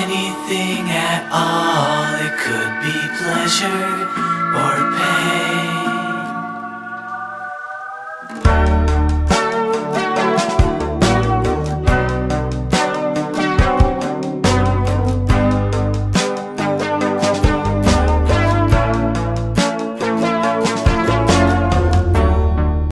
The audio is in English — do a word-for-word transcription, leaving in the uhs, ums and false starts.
anything at all. It could be pleasure or